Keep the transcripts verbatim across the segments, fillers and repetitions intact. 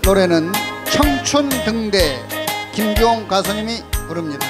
노래는 청춘 등대 김주홍 가수님이 부릅니다.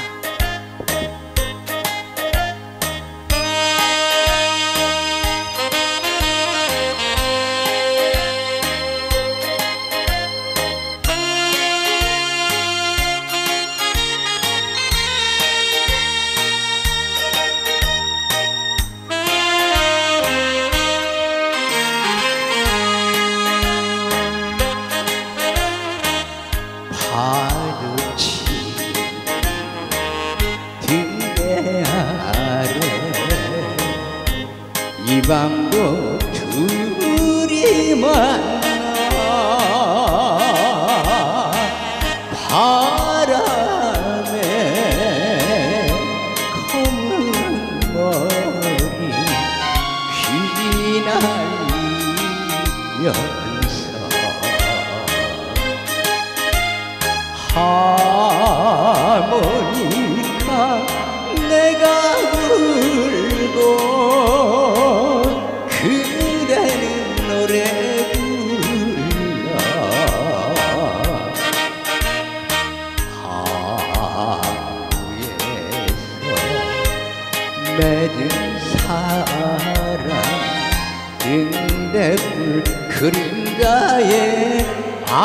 파르치 등대 아래 이 밤도 둘이 만나 바람에 검은 머리 휘날리면서 하모니카 내가 불고 그대는 노래 불러 하루에서 맺은 사랑 등대불 그림자에 아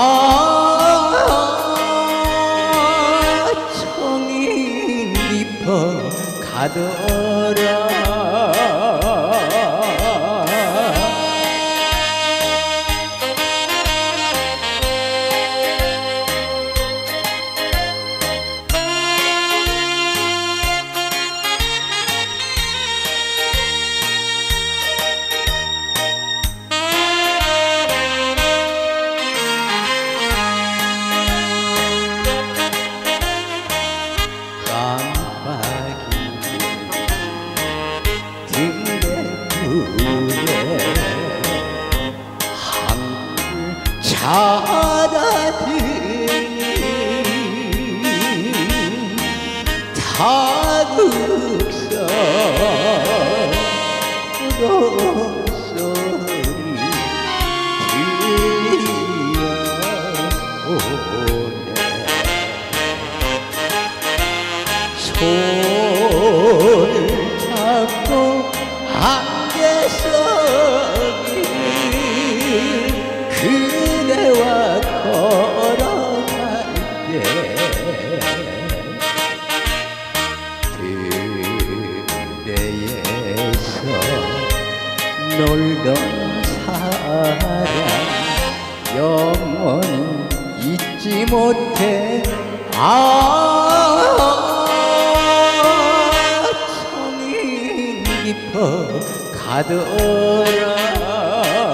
가더라. 자다들이 다국서 소리 들려오네. 손을 잡고 안개속이 그대와 걸어갈 때 등대에서 놀던 사람 영원히 잊지 못해. 아 성인 깊어 가더라.